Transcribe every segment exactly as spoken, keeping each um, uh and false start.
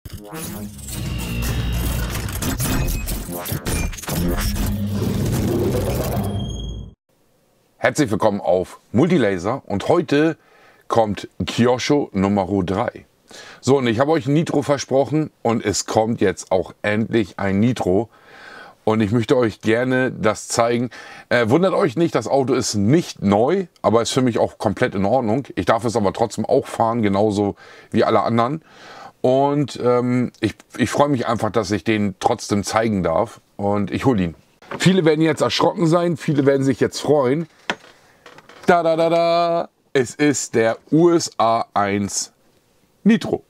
Herzlich willkommen auf Multilaser und heute kommt Kyosho Nummer drei. So, und ich habe euch ein Nitro versprochen und es kommt jetzt auch endlich ein Nitro. Und ich möchte euch gerne das zeigen. Äh, wundert euch nicht, das Auto ist nicht neu, aber ist für mich auch komplett in Ordnung. Ich darf es aber trotzdem auch fahren, genauso wie alle anderen. Und ähm, ich, ich freue mich einfach, dass ich den trotzdem zeigen darf. Und ich hole ihn. Viele werden jetzt erschrocken sein, viele werden sich jetzt freuen. Da, da, da, da. Es ist der U S A eins Nitro.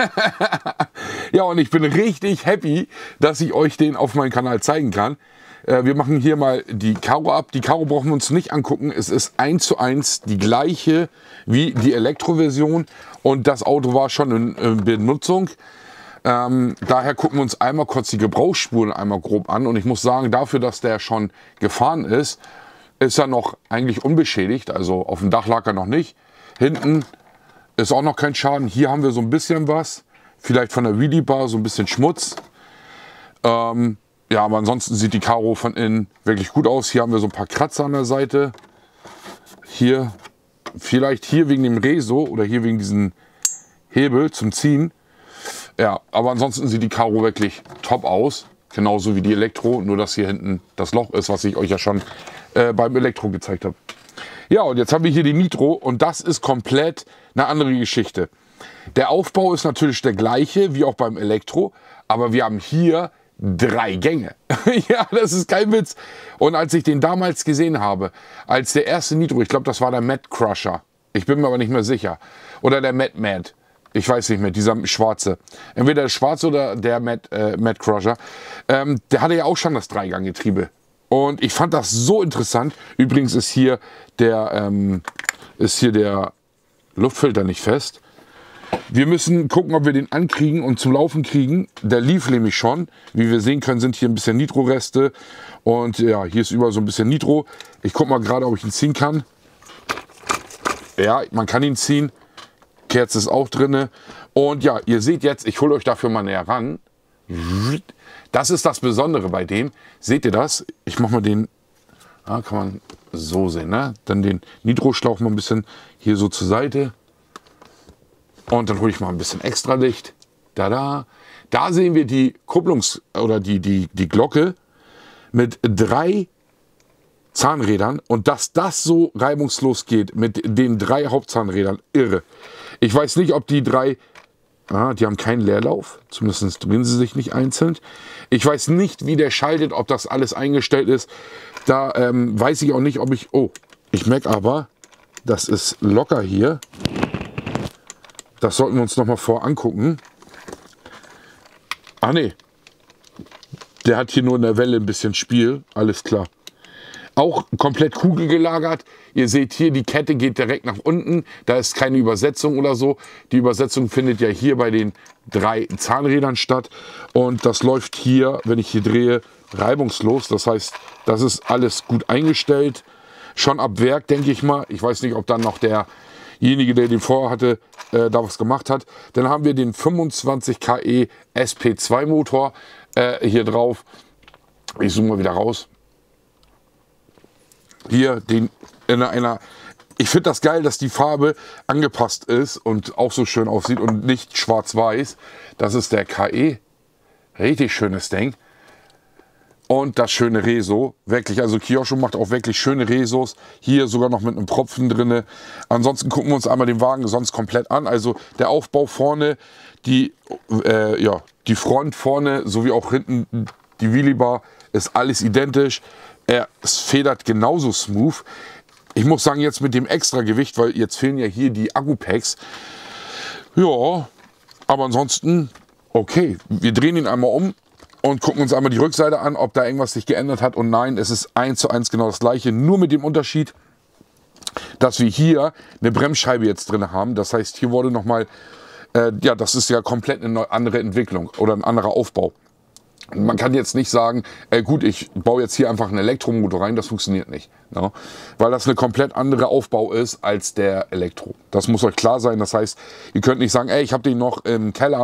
Ja, und ich bin richtig happy, dass ich euch den auf meinem Kanal zeigen kann. Äh, wir machen hier mal die Karo ab. Die Karo brauchen wir uns nicht angucken. Es ist eins zu eins die gleiche wie die Elektroversion. Und das Auto war schon in, in Benutzung. Ähm, daher gucken wir uns einmal kurz die Gebrauchsspuren einmal grob an. Und ich muss sagen, dafür, dass der schon gefahren ist, ist er noch eigentlich unbeschädigt. Also auf dem Dach lag er noch nicht. Hinten ist auch noch kein Schaden. Hier haben wir so ein bisschen was. Vielleicht von der Wheelie Bar so ein bisschen Schmutz. Ähm, ja, aber ansonsten sieht die Karo von innen wirklich gut aus. Hier haben wir so ein paar Kratzer an der Seite. Hier, vielleicht hier wegen dem Reso oder hier wegen diesem Hebel zum Ziehen. Ja, aber ansonsten sieht die Karo wirklich top aus. Genauso wie die Elektro. Nur dass hier hinten das Loch ist, was ich euch ja schon äh, beim Elektro gezeigt habe. Ja, und jetzt haben wir hier die Nitro und das ist komplett eine andere Geschichte. Der Aufbau ist natürlich der gleiche wie auch beim Elektro, aber wir haben hier drei Gänge. Ja, das ist kein Witz. Und als ich den damals gesehen habe, als der erste Nitro, ich glaube, das war der Mad Crusher. Ich bin mir aber nicht mehr sicher. Oder der Mad Mad. Ich weiß nicht mehr, dieser schwarze. Entweder der schwarze oder der Mad, äh, Mad Crusher. Ähm, der hatte ja auch schon das Dreiganggetriebe. Und ich fand das so interessant. Übrigens ist hier der, ähm, ist hier der Luftfilter nicht fest. Wir müssen gucken, ob wir den ankriegen und zum Laufen kriegen. Der lief nämlich schon. Wie wir sehen können, sind hier ein bisschen Nitro-Reste. Und ja, hier ist überall so ein bisschen Nitro. Ich gucke mal gerade, ob ich ihn ziehen kann. Ja, man kann ihn ziehen. Kerze ist auch drin. Und ja, ihr seht jetzt, ich hole euch dafür mal näher ran. Das ist das Besondere bei dem. Seht ihr das? Ich mache mal den, ah, kann man so sehen, ne? Dann den Nitro-Schlauch mal ein bisschen hier so zur Seite. Und dann hole ich mal ein bisschen extra Licht. Da, da. Da sehen wir die Kupplungs- oder die, die, die Glocke mit drei Zahnrädern. Und dass das so reibungslos geht mit den drei Hauptzahnrädern, irre. Ich weiß nicht, ob die drei... Ah, die haben keinen Leerlauf, zumindest drehen sie sich nicht einzeln. Ich weiß nicht, wie der schaltet, ob das alles eingestellt ist. Da ähm, weiß ich auch nicht, ob ich... Oh, ich merke aber, das ist locker hier. Das sollten wir uns noch mal vor angucken. Ah ne, der hat hier nur in der Welle ein bisschen Spiel, alles klar. Auch komplett kugelgelagert. Ihr seht hier, die Kette geht direkt nach unten. Da ist keine Übersetzung oder so. Die Übersetzung findet ja hier bei den drei Zahnrädern statt. Und das läuft hier, wenn ich hier drehe, reibungslos. Das heißt, das ist alles gut eingestellt. Schon ab Werk, denke ich mal. Ich weiß nicht, ob dann noch derjenige, der den vorher hatte, äh, da was gemacht hat. Dann haben wir den fünfundzwanzig K E S P zwei Motor äh, hier drauf. Ich zoome mal wieder raus. Hier den in einer, ich finde das geil, dass die Farbe angepasst ist und auch so schön aussieht und nicht schwarz-weiß. Das ist der K E, richtig schönes Ding. Und das schöne Reso, wirklich, also Kyosho macht auch wirklich schöne Resos. Hier sogar noch mit einem Propfen drin. Ansonsten gucken wir uns einmal den Wagen sonst komplett an. Also der Aufbau vorne, die, äh, ja, die Front vorne sowie auch hinten die Wheelie Bar ist alles identisch. Er, es federt genauso smooth. Ich muss sagen, jetzt mit dem Extragewicht, weil jetzt fehlen ja hier die Akku-Packs. Ja, aber ansonsten okay. Wir drehen ihn einmal um und gucken uns einmal die Rückseite an, ob da irgendwas sich geändert hat. Und nein, es ist eins zu eins genau das gleiche, nur mit dem Unterschied, dass wir hier eine Bremsscheibe jetzt drin haben. Das heißt, hier wurde nochmal, äh, ja, das ist ja komplett eine andere Entwicklung oder ein anderer Aufbau. Man kann jetzt nicht sagen, äh gut, ich baue jetzt hier einfach einen Elektromotor rein, das funktioniert nicht. Ne? Weil das eine komplett andere Aufbau ist als der Elektro. Das muss euch klar sein. Das heißt, ihr könnt nicht sagen, ey, ich habe den noch im Keller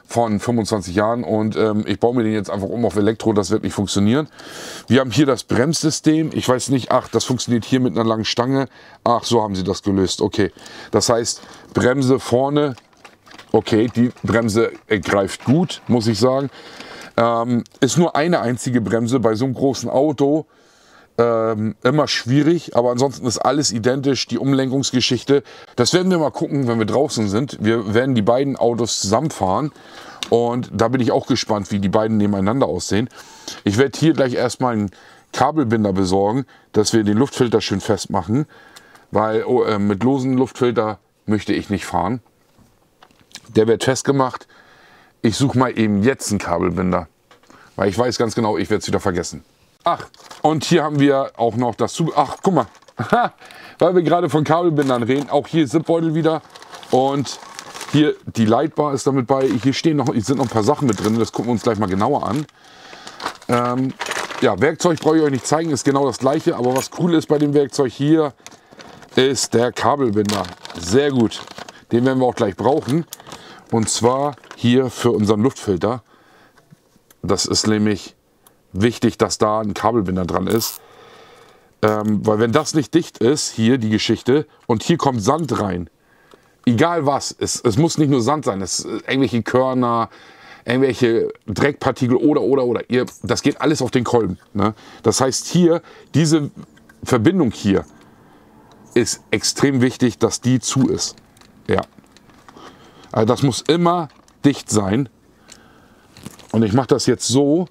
von fünfundzwanzig Jahren und ähm, ich baue mir den jetzt einfach um auf Elektro, das wird nicht funktionieren. Wir haben hier das Bremssystem, ich weiß nicht, ach, das funktioniert hier mit einer langen Stange, ach, so haben sie das gelöst, okay. Das heißt, Bremse vorne, okay, die Bremse äh, greift gut, muss ich sagen. Ähm, ist nur eine einzige Bremse bei so einem großen Auto. Ähm, immer schwierig, aber ansonsten ist alles identisch, die Umlenkungsgeschichte. Das werden wir mal gucken, wenn wir draußen sind. Wir werden die beiden Autos zusammenfahren und da bin ich auch gespannt, wie die beiden nebeneinander aussehen. Ich werde hier gleich erstmal einen Kabelbinder besorgen, dass wir den Luftfilter schön festmachen, weil oh, äh, mit losen Luftfilter möchte ich nicht fahren. Der wird festgemacht. Ich suche mal eben jetzt einen Kabelbinder, weil ich weiß ganz genau, ich werde es wieder vergessen. Ach, und hier haben wir auch noch das Zubehör. Ach, guck mal, weil wir gerade von Kabelbindern reden, auch hier Zipbeutel wieder und hier die Leitbar ist damit bei. Hier stehen noch, sind noch ein paar Sachen mit drin, das gucken wir uns gleich mal genauer an. Ähm, ja, Werkzeug brauche ich euch nicht zeigen, ist genau das gleiche, aber was cool ist bei dem Werkzeug hier, ist der Kabelbinder. Sehr gut, den werden wir auch gleich brauchen und zwar hier für unseren Luftfilter. Das ist nämlich wichtig, dass da ein Kabelbinder dran ist, ähm, weil wenn das nicht dicht ist, hier die Geschichte, und hier kommt Sand rein, egal was, es, es muss nicht nur Sand sein, es irgendwelche Körner, irgendwelche Dreckpartikel oder oder oder, ihr, das geht alles auf den Kolben. Ne? Das heißt hier, diese Verbindung hier ist extrem wichtig, dass die zu ist. Ja, also das muss immer dicht sein und ich mache das jetzt so.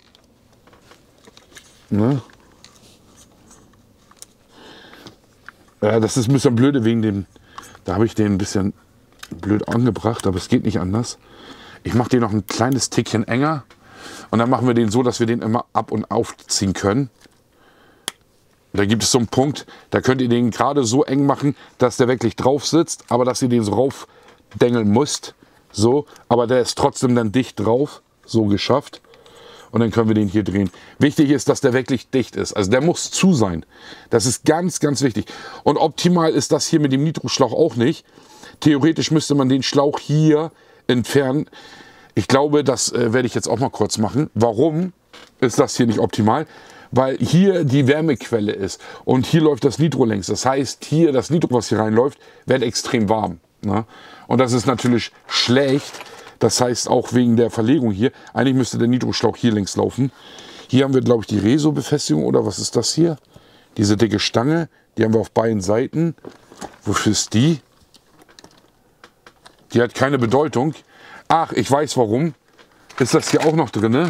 Ne? Ja, das ist ein bisschen blöde wegen dem, da habe ich den ein bisschen blöd angebracht, aber es geht nicht anders. Ich mache den noch ein kleines Tickchen enger und dann machen wir den so, dass wir den immer ab- und aufziehen können. Da gibt es so einen Punkt, da könnt ihr den gerade so eng machen, dass der wirklich drauf sitzt, aber dass ihr den so raufdengeln müsst. So, aber der ist trotzdem dann dicht drauf, so geschafft. Und dann können wir den hier drehen. Wichtig ist, dass der wirklich dicht ist. Also der muss zu sein. Das ist ganz, ganz wichtig. Und optimal ist das hier mit dem Nitroschlauch auch nicht. Theoretisch müsste man den Schlauch hier entfernen. Ich glaube, das äh, werde ich jetzt auch mal kurz machen. Warum ist das hier nicht optimal? Weil hier die Wärmequelle ist. Und hier läuft das Nitro längs. Das heißt, hier das Nitro, was hier reinläuft, wird extrem warm. Ne? Und das ist natürlich schlecht. Das heißt auch wegen der Verlegung hier, eigentlich müsste der Nitroschlauch hier längs laufen. Hier haben wir, glaube ich, die Reso-Befestigung oder was ist das hier? Diese dicke Stange, die haben wir auf beiden Seiten. Wofür ist die? Die hat keine Bedeutung. Ach, ich weiß warum. Ist das hier auch noch drin?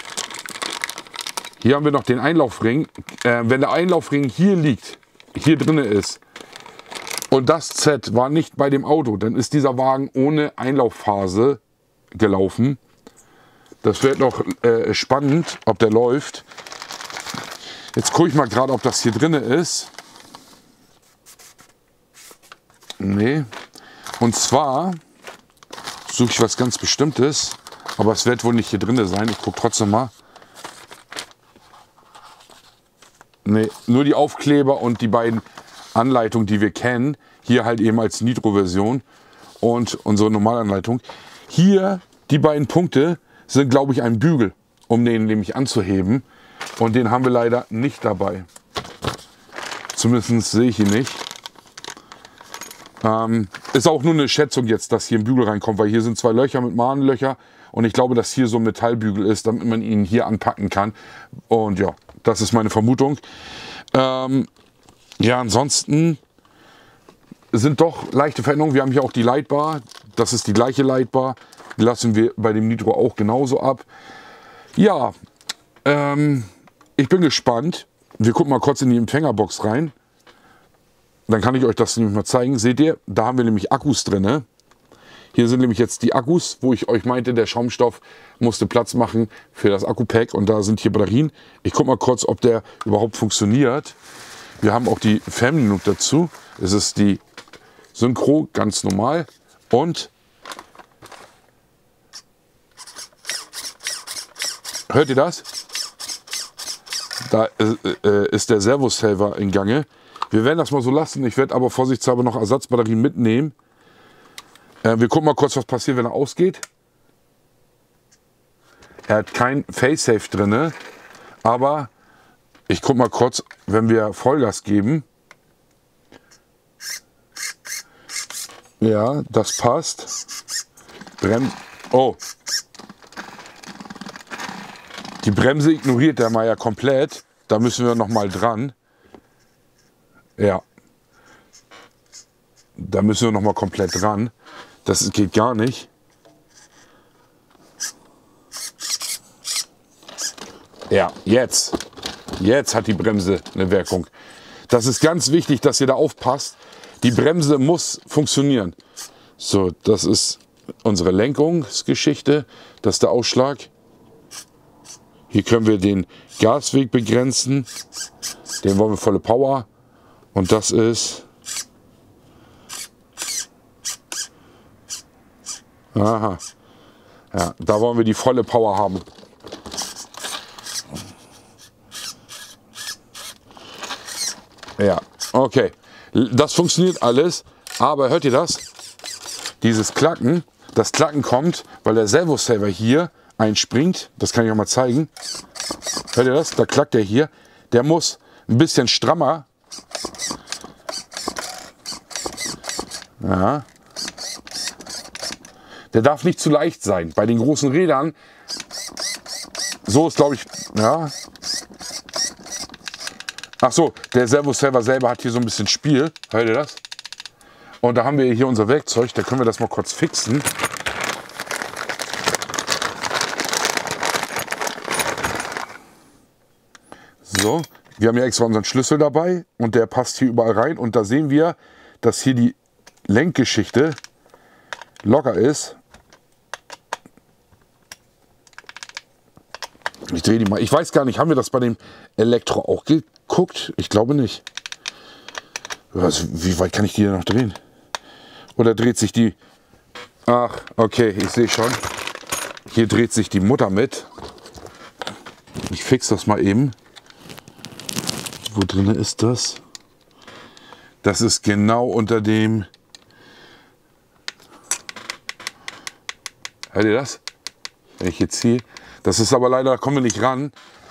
Hier haben wir noch den Einlaufring. Äh, wenn der Einlaufring hier liegt, hier drin ist, und das Z war nicht bei dem Auto, dann ist dieser Wagen ohne Einlaufphase gelaufen. Das wird noch äh, spannend, ob der läuft. Jetzt gucke ich mal gerade, ob das hier drin ist. Nee. Und zwar suche ich was ganz Bestimmtes, aber es wird wohl nicht hier drin sein. Ich gucke trotzdem mal. Nee, nur die Aufkleber und die beiden Anleitungen, die wir kennen. Hier halt eben als Nitro-Version und unsere Normalanleitung. Hier, die beiden Punkte, sind, glaube ich, ein Bügel, um den nämlich anzuheben. Und den haben wir leider nicht dabei. Zumindest sehe ich ihn nicht. Ähm, ist auch nur eine Schätzung jetzt, dass hier ein Bügel reinkommt, weil hier sind zwei Löcher mit Mahnlöcher. Und ich glaube, dass hier so ein Metallbügel ist, damit man ihn hier anpacken kann. Und ja, das ist meine Vermutung. Ähm, ja, ansonsten sind doch leichte Veränderungen. Wir haben hier auch die Leitbar. Das ist die gleiche Leitbar. Die lassen wir bei dem Nitro auch genauso ab. Ja, ähm, ich bin gespannt. Wir gucken mal kurz in die Empfängerbox rein. Dann kann ich euch das nämlich mal zeigen. Seht ihr, da haben wir nämlich Akkus drin. Hier sind nämlich jetzt die Akkus, wo ich euch meinte, der Schaumstoff musste Platz machen für das Akku-Pack. Und da sind hier Batterien. Ich gucke mal kurz, ob der überhaupt funktioniert. Wir haben auch die Fernbedienung dazu. Es ist die Synchro, ganz normal. Und hört ihr das? Da äh, ist der Servosaver in Gange. Wir werden das mal so lassen. Ich werde aber vorsichtshalber noch Ersatzbatterien mitnehmen. Äh, wir gucken mal kurz, was passiert, wenn er ausgeht. Er hat kein Facesafe drin, aber ich guck mal kurz, wenn wir Vollgas geben. Ja, das passt. Brem oh. Die Bremse ignoriert der mal ja komplett. Da müssen wir noch mal dran. Ja. Da müssen wir noch mal komplett dran. Das geht gar nicht. Ja, jetzt. Jetzt hat die Bremse eine Wirkung. Das ist ganz wichtig, dass ihr da aufpasst. Die Bremse muss funktionieren. So, das ist unsere Lenkungsgeschichte. Das ist der Ausschlag. Hier können wir den Gasweg begrenzen. Den wollen wir volle Power. Und das ist... Aha. Ja, da wollen wir die volle Power haben. Ja, okay. Das funktioniert alles, aber hört ihr das? Dieses Klacken, das Klacken kommt, weil der Servosaver hier einspringt. Das kann ich euch mal zeigen. Hört ihr das? Da klackt der hier. Der muss ein bisschen strammer. Ja. Der darf nicht zu leicht sein. Bei den großen Rädern, so ist glaube ich, ja. Ach so, der Servosaver selber hat hier so ein bisschen Spiel. Hört ihr das? Und da haben wir hier unser Werkzeug. Da können wir das mal kurz fixen. So, wir haben ja extra unseren Schlüssel dabei und der passt hier überall rein. Und da sehen wir, dass hier die Lenkgeschichte locker ist. Ich drehe die mal. Ich weiß gar nicht, haben wir das bei dem Elektro auch geguckt? Ich glaube nicht. Was, wie weit kann ich die denn noch drehen? Oder dreht sich die... Ach, okay, ich sehe schon. Hier dreht sich die Mutter mit. Ich fixe das mal eben. Wo drin ist das? Das ist genau unter dem... Hört ihr das? Wenn ich jetzt hier... Das ist aber leider, da kommen wir nicht ran.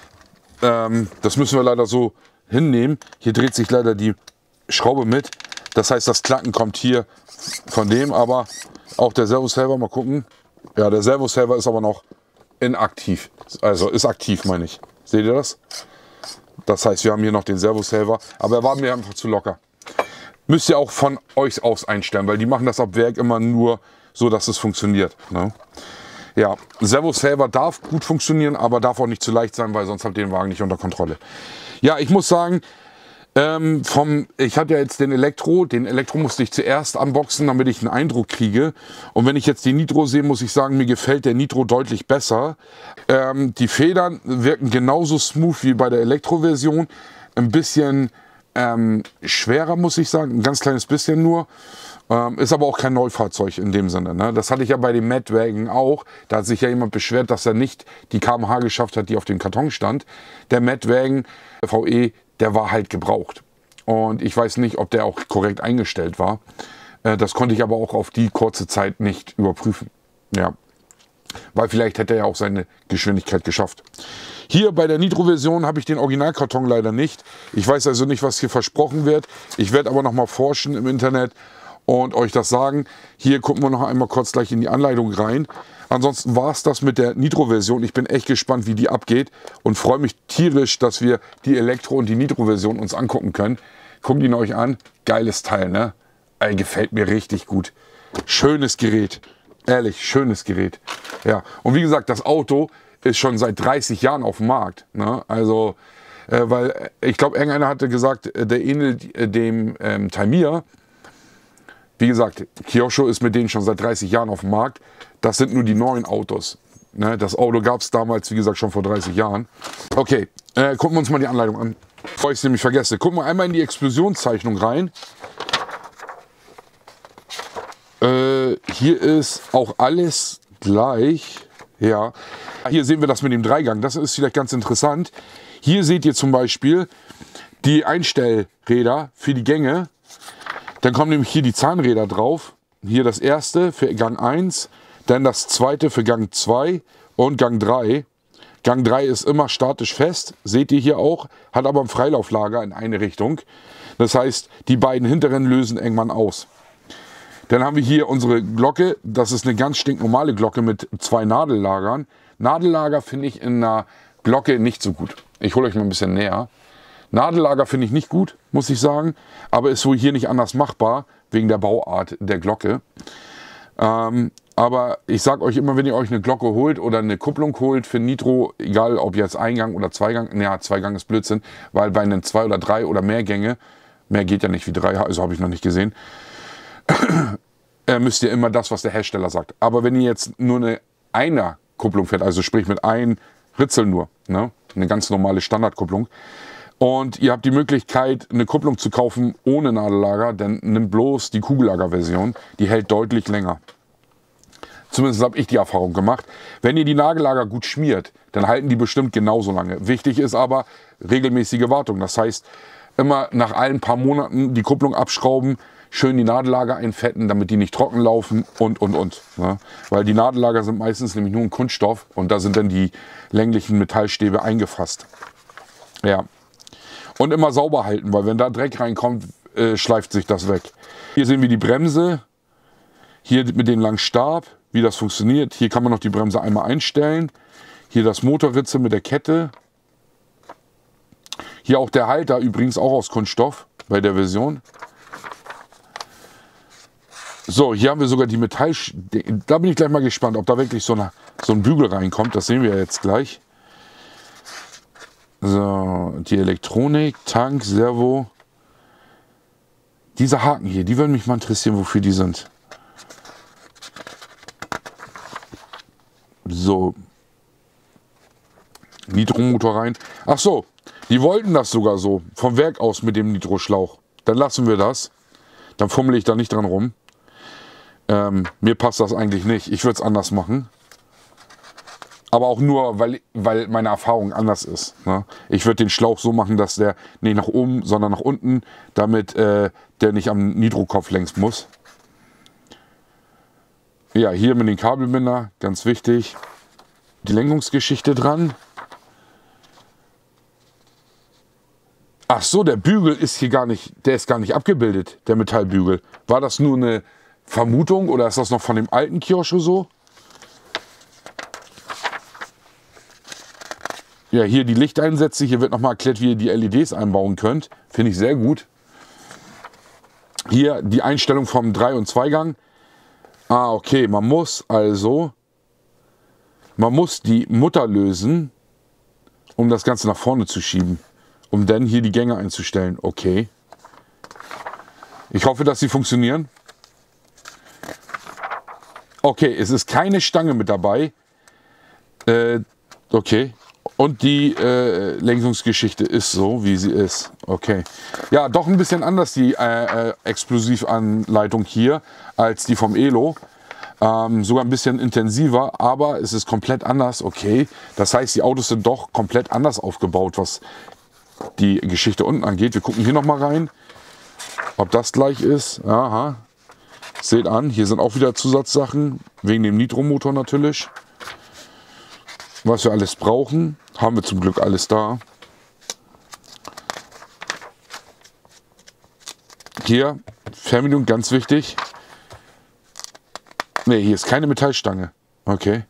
Ähm, das müssen wir leider so hinnehmen. Hier dreht sich leider die Schraube mit. Das heißt, das Klacken kommt hier von dem, aber auch der Servosaver, mal gucken. Ja, der Servosaver ist aber noch inaktiv. Also ist aktiv, meine ich. Seht ihr das? Das heißt, wir haben hier noch den Servosaver, aber er war mir einfach zu locker. Müsst ihr auch von euch aus einstellen, weil die machen das ab Werk immer nur so, dass es funktioniert. Ne? Ja, Servosaver darf gut funktionieren, aber darf auch nicht zu leicht sein, weil sonst habt ihr den Wagen nicht unter Kontrolle. Ja, ich muss sagen, ähm, vom, ich hatte ja jetzt den Elektro, den Elektro musste ich zuerst unboxen, damit ich einen Eindruck kriege. Und wenn ich jetzt die Nitro sehe, muss ich sagen, mir gefällt der Nitro deutlich besser. Ähm, die Federn wirken genauso smooth wie bei der Elektro-Version. Ein bisschen ähm, schwerer, muss ich sagen, ein ganz kleines bisschen nur. Ähm, ist aber auch kein Neufahrzeug in dem Sinne. Ne? Das hatte ich ja bei dem Madwagon auch. Da hat sich ja jemand beschwert, dass er nicht die Kilometer pro Stunde geschafft hat, die auf dem Karton stand. Der Madwagon V E, der war halt gebraucht. Und ich weiß nicht, ob der auch korrekt eingestellt war. Äh, das konnte ich aber auch auf die kurze Zeit nicht überprüfen. Ja. Weil vielleicht hätte er ja auch seine Geschwindigkeit geschafft. Hier bei der Nitro-Version habe ich den Originalkarton leider nicht. Ich weiß also nicht, was hier versprochen wird. Ich werde aber noch mal forschen im Internet und euch das sagen. Hier gucken wir noch einmal kurz gleich in die Anleitung rein. Ansonsten war es das mit der Nitro-Version. Ich bin echt gespannt, wie die abgeht und freue mich tierisch, dass wir die Elektro- und die Nitro-Version uns angucken können. Guckt ihn euch an. Geiles Teil, ne? Ey, gefällt mir richtig gut. Schönes Gerät. Ehrlich, schönes Gerät. Ja, und wie gesagt, das Auto ist schon seit dreißig Jahren auf dem Markt. Ne? Also, äh, weil ich glaube, irgendeiner hatte gesagt, der ähnelt äh, dem ähm, Tamiya. Wie gesagt, Kyosho ist mit denen schon seit dreißig Jahren auf dem Markt. Das sind nur die neuen Autos. Ne? Das Auto gab es damals, wie gesagt, schon vor dreißig Jahren. Okay, äh, gucken wir uns mal die Anleitung an, bevor ich es nämlich vergesse. Gucken wir einmal in die Explosionszeichnung rein. Äh, hier ist auch alles gleich. Ja, hier sehen wir das mit dem Dreigang. Das ist vielleicht ganz interessant. Hier seht ihr zum Beispiel die Einstellräder für die Gänge. Dann kommen nämlich hier die Zahnräder drauf. Hier das erste für Gang eins, dann das zweite für Gang zwei und Gang drei. Gang drei ist immer statisch fest, seht ihr hier auch, hat aber ein Freilauflager in eine Richtung. Das heißt, die beiden hinteren lösen irgendwann aus. Dann haben wir hier unsere Glocke, das ist eine ganz stinknormale Glocke mit zwei Nadellagern. Nadellager finde ich in einer Glocke nicht so gut. Ich hole euch mal ein bisschen näher. Nadellager finde ich nicht gut, muss ich sagen, aber ist wohl hier nicht anders machbar, wegen der Bauart der Glocke. Ähm, aber ich sage euch immer, wenn ihr euch eine Glocke holt oder eine Kupplung holt für Nitro, egal ob jetzt Eingang oder Zweigang, naja, Zweigang ist Blödsinn, weil bei einem zwei oder drei oder mehr Gänge, mehr geht ja nicht wie drei, also habe ich noch nicht gesehen, müsst ihr immer das, was der Hersteller sagt. Aber wenn ihr jetzt nur eine Einer-Kupplung fährt, also sprich mit einem Ritzel nur, ne, eine ganz normale Standardkupplung, und ihr habt die Möglichkeit, eine Kupplung zu kaufen ohne Nadellager, dann nimmt bloß die Kugellager-Version. Die hält deutlich länger. Zumindest habe ich die Erfahrung gemacht. Wenn ihr die Nadellager gut schmiert, dann halten die bestimmt genauso lange. Wichtig ist aber regelmäßige Wartung. Das heißt, immer nach allen paar Monaten die Kupplung abschrauben, schön die Nadellager einfetten, damit die nicht trocken laufen und, und, und. Ne? Weil die Nadellager sind meistens nämlich nur ein Kunststoff und da sind dann die länglichen Metallstäbe eingefasst. Ja. Und immer sauber halten, weil wenn da Dreck reinkommt, äh, schleift sich das weg. Hier sehen wir die Bremse, hier mit dem langen Stab, wie das funktioniert. Hier kann man noch die Bremse einmal einstellen. Hier das Motorritzel mit der Kette. Hier auch der Halter, übrigens auch aus Kunststoff bei der Version. So, hier haben wir sogar die Metall... Da bin ich gleich mal gespannt, ob da wirklich so, eine, so ein Bügel reinkommt. Das sehen wir jetzt gleich. So, die Elektronik, Tank, Servo. Diese Haken hier, die würden mich mal interessieren, wofür die sind. So. Nitromotor rein. Ach so, die wollten das sogar so, vom Werk aus mit dem Nitroschlauch. Dann lassen wir das. Dann fummel ich da nicht dran rum. Ähm, mir passt das eigentlich nicht. Ich würde es anders machen. Aber auch nur, weil, weil meine Erfahrung anders ist. Ne? Ich würde den Schlauch so machen, dass der nicht nach oben, sondern nach unten, damit äh, der nicht am Nitrokopf längs muss. Ja, hier mit dem Kabelbinder, ganz wichtig. Die Lenkungsgeschichte dran. Ach so, der Bügel ist hier gar nicht, der ist gar nicht abgebildet, der Metallbügel. War das nur eine Vermutung oder ist das noch von dem alten Kyosho so? Ja, hier die Lichteinsätze. Hier wird nochmal erklärt, wie ihr die L E Ds einbauen könnt. Finde ich sehr gut. Hier die Einstellung vom drei- und Zweigang. Ah, okay. Man muss also, man muss die Mutter lösen, um das Ganze nach vorne zu schieben. Um dann hier die Gänge einzustellen. Okay. Ich hoffe, dass sie funktionieren. Okay, es ist keine Stange mit dabei. Äh, okay. Und die äh, Lenkungsgeschichte ist so, wie sie ist. Okay. Ja, doch ein bisschen anders die äh, äh, Explosivanleitung hier als die vom Elo. Ähm, sogar ein bisschen intensiver, aber es ist komplett anders. Okay. Das heißt, die Autos sind doch komplett anders aufgebaut, was die Geschichte unten angeht. Wir gucken hier nochmal rein, ob das gleich ist. Aha. Seht an, hier sind auch wieder Zusatzsachen, wegen dem Nitromotor natürlich. Was wir alles brauchen, haben wir zum Glück alles da. Hier, Fernbedienung, ganz wichtig. Ne, hier ist keine Metallstange. Okay.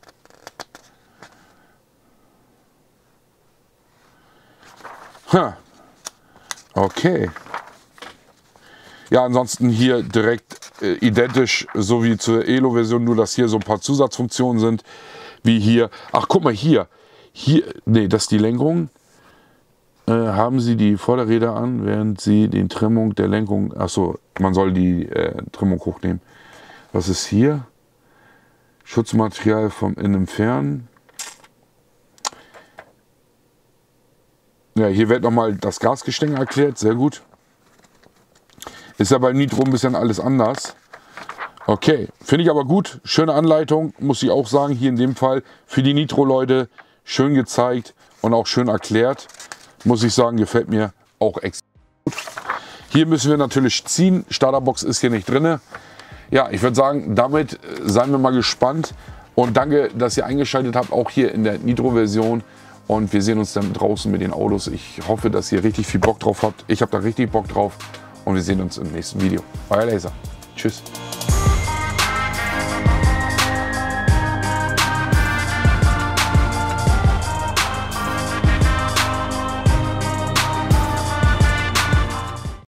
Ha. Okay. Ja, ansonsten hier direkt äh, identisch, so wie zur Elo-Version, nur dass hier so ein paar Zusatzfunktionen sind. Wie hier, ach guck mal hier, hier, nee, das ist die Lenkung. Äh, haben Sie die Vorderräder an, während Sie die Trimmung der Lenkung, ach so, man soll die äh, Trimmung hochnehmen. Was ist hier? Schutzmaterial vom Innen Fern. Ja, hier wird nochmal das Gasgestänge erklärt, sehr gut. Ist ja bei Nitro ein bisschen alles anders. Okay, finde ich aber gut. Schöne Anleitung, muss ich auch sagen. Hier in dem Fall für die Nitro-Leute schön gezeigt und auch schön erklärt. Muss ich sagen, gefällt mir auch extrem gut. Hier müssen wir natürlich ziehen. Starterbox ist hier nicht drin. Ja, ich würde sagen, damit seien wir mal gespannt, Und danke, dass ihr eingeschaltet habt, auch hier in der Nitro-Version. Und wir sehen uns dann draußen mit den Autos. Ich hoffe, dass ihr richtig viel Bock drauf habt. Ich habe da richtig Bock drauf. Und wir sehen uns im nächsten Video. Euer Laser. Tschüss.